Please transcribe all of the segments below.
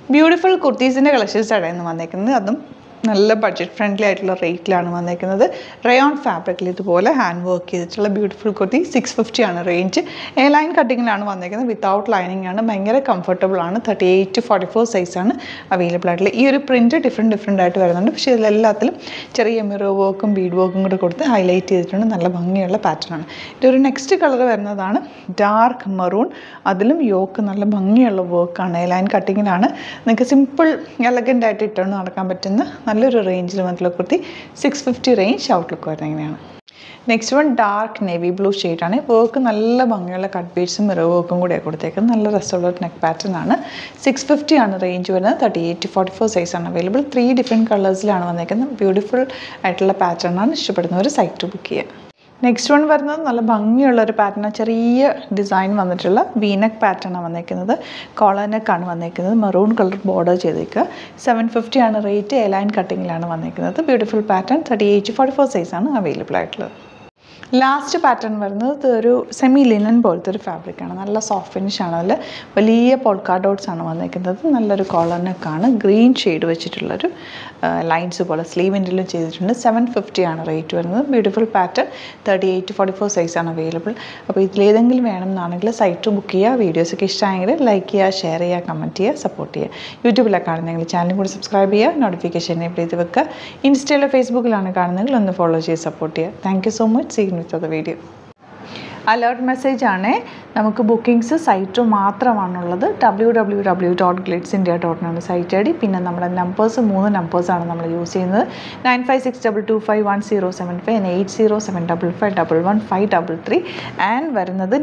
Beautiful കുർത്തീസിൻ്റെ കളക്ഷൻസാണ് ഇന്ന് വന്നേക്കുന്നത്. അതും നല്ല ബഡ്ജറ്റ് ഫ്രണ്ട്ലി ആയിട്ടുള്ള റേറ്റിലാണ് വന്നേക്കുന്നത്. റയോൺ ഫാബ്രിക്കിൽ ഇതുപോലെ ഹാൻഡ് വർക്ക് ചെയ്തിട്ടുള്ള ബ്യൂട്ടിഫുൾ കുർത്തി 650 ആണ് റേഞ്ച്. എ ലൈൻ കട്ടിങ്ങിലാണ് വന്നേക്കുന്നത്. വിത്തൗട്ട് ലൈനിങ് ആണ്. ഭയങ്കര കംഫർട്ടബിൾ ആണ്. 38 to 44 സൈസാണ് അവൈലബിൾ ആയിട്ടുള്ള. ഈ ഒരു പ്രിൻറ്റ് ഡിഫറെൻറ്റ് ആയിട്ട് വരുന്നുണ്ട്. പക്ഷേ ഇതിലെല്ലാത്തിലും ചെറിയ മിറർ വർക്കും ബീഡ് വർക്കും കൂടെ കൊടുത്ത് ഹൈലൈറ്റ് ചെയ്തിട്ടുണ്ട്. നല്ല ഭംഗിയുള്ള പാറ്റേൺ ആണ്. ഇതൊരു നെക്സ്റ്റ് കളർ വരുന്നതാണ് ഡാർക്ക് മറൂൺ. അതിലും യോക്ക് നല്ല ഭംഗിയുള്ള വർക്കാണ്. എ ലൈൻ കട്ടിങ്ങിലാണ്. നിങ്ങൾക്ക് സിമ്പിൾ എലഗൻ്റ് ആയിട്ട് ഇട്ടുകൊണ്ട് നടക്കാൻ പറ്റുന്ന നല്ലൊരു റേഞ്ചിൽ വന്നിട്ടുള്ള കുർത്തി 650 റേഞ്ച് ഔട്ട്ലുക്ക് വരുന്നത് എങ്ങനെയാണ്. Next one dark navy blue ഷെയ്ഡാണ്. വർക്ക് നല്ല ഭംഗിയുള്ള കട്ട് ബീഡ്സും മിറർ വർക്കും കൂടെ കൊടുത്തേക്കുന്നത്. നല്ല രസമുള്ള നെക്ക് പാറ്റേൺ ആണ്. 650 ആണ് റേഞ്ച് വരുന്നത്. 38 to 44 സൈസാണ് അവൈലബിൾ. 3 ഡിഫറെൻറ്റ് കളേഴ്സിലാണ് വന്നേക്കുന്നത്. ബ്യൂട്ടിഫുൾ ആയിട്ടുള്ള പാറ്റേൺ ആണ്. ഇഷ്ടപ്പെടുന്നവർ സൈറ്റ് ടു ബുക്ക് ചെയ്യുക. നെക്സ്റ്റ് വൺ വരുന്നത് നല്ല ഭംഗിയുള്ളൊരു പാറ്റേൺ. ചെറിയ ഡിസൈൻ വന്നിട്ടുള്ള വീനക്ക് പാറ്റേണാണ് വന്നേക്കുന്നത്. കോളർ നെക്കാണ് വന്നേക്കുന്നത്. മെറൂൺ കളർ ബോർഡർ ചെയ്തേക്കുക. 750 ആണ് റേറ്റ്. എ ലൈൻ കട്ടിങ്ങിലാണ് വന്നേക്കുന്നത്. Beautiful pattern. 38 to 44 സൈസാണ് അവൈലബിൾ ആയിട്ടുള്ളത്. ലാസ്റ്റ് പാറ്റേൺ വരുന്നത് ഒരു സെമി ലിനൻ പോലത്തെ ഒരു ഫാബ്രിക്കാണ്. നല്ല സോഫ്റ്റ് ഫിനിഷാണ്. അതിൽ വലിയ പോൾക്കാ ഡോട്ട്സ് ആണ് വന്നിരിക്കുന്നത്. നല്ലൊരു കോളർ നെക്കാണ്. ഗ്രീൻ ഷെയ്ഡ് വെച്ചിട്ടുള്ളൊരു ലൈൻസ് പോലെ സ്ലീവിൻ്റെലും ചെയ്തിട്ടുണ്ട്. 750 ആണ് റേറ്റ് വരുന്നത്. Beautiful pattern. 38 to 44 സൈസാണ് അവൈലബിൾ. അപ്പോൾ ഇതിലേതെങ്കിലും വേണമെന്നാണെങ്കിൽ സൈറ്റ് ബുക്ക് ചെയ്യുക. വീഡിയോസൊക്കെ ഇഷ്ടമായെങ്കിൽ ലൈക്ക് ചെയ്യുക, ഷെയർ ചെയ്യുക, കമൻറ്റ് ചെയ്യുക, സപ്പോർട്ട് ചെയ്യുക. യൂട്യൂബിലാണ് കാണുന്നതെങ്കിൽ ചാനലും കൂടി സബ്സ്ക്രൈബ് ചെയ്യുക. നോട്ടിഫിക്കേഷൻ എനേബിൾ ചെയ്ത് വെക്കുക. ഇൻസ്റ്റയിലോ ഫേസ്ബുക്കിലാണ് കാണുന്നതെങ്കിൽ ഒന്ന് ഫോളോ ചെയ്ത് സപ്പോർട്ട് ചെയ്യുക. Thank you so much. See you with the video. Alert message ആണ്. നമുക്ക് ബുക്കിംഗ്സ് സൈറ്റ് മാത്രമാണുള്ളത്. www.glitzindia.in ആണ് സൈറ്റ് ഐ ഡി. പിന്നെ നമ്മുടെ നമ്പേഴ്സ് 3 നമ്പേഴ്സാണ് നമ്മൾ യൂസ് ചെയ്യുന്നത്. 9562251075 and 8075551153 ആൻഡ് വരുന്നത്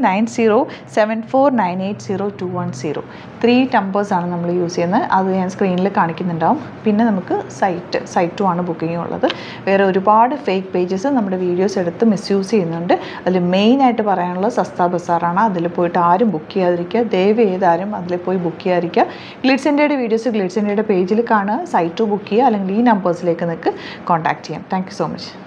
9074980210. 3 നമ്പേഴ്സാണ് നമ്മൾ യൂസ് ചെയ്യുന്നത്. അത് ഞാൻ സ്ക്രീനിൽ കാണിക്കുന്നുണ്ടാവും. പിന്നെ നമുക്ക് സൈറ്റ് ആണ് ബുക്കിംഗ് ഉള്ളത്. വേറെ ഒരുപാട് ഫേക്ക് പേജസ് നമ്മുടെ വീഡിയോസ് എടുത്ത് മിസ്യൂസ് ചെയ്യുന്നുണ്ട്. അതിൽ മെയിനായിട്ട് പറയാനുള്ളത് സസ്ത ബസാറാണ്. അതിൽ പോയിട്ട് ആരും ബുക്ക് ചെയ്യാതിരിക്കുക. ദയവ് ചെയ്താരും അതിൽ പോയി ബുക്ക് ചെയ്യാതിരിക്കുക. ഗ്ലിറ്റ്സ് ഇന്ത്യയുടെ വീഡിയോസ് ഗ്ലിറ്റ്സ് ഇന്ത്യയുടെ പേജിൽ കാണുക. സൈറ്റ് ബുക്ക് ചെയ്യുക. അല്ലെങ്കിൽ ഈ നമ്പേഴ്സിലേക്ക് നിങ്ങൾക്ക് കോൺടാക്ട് ചെയ്യാം. Thank you so much.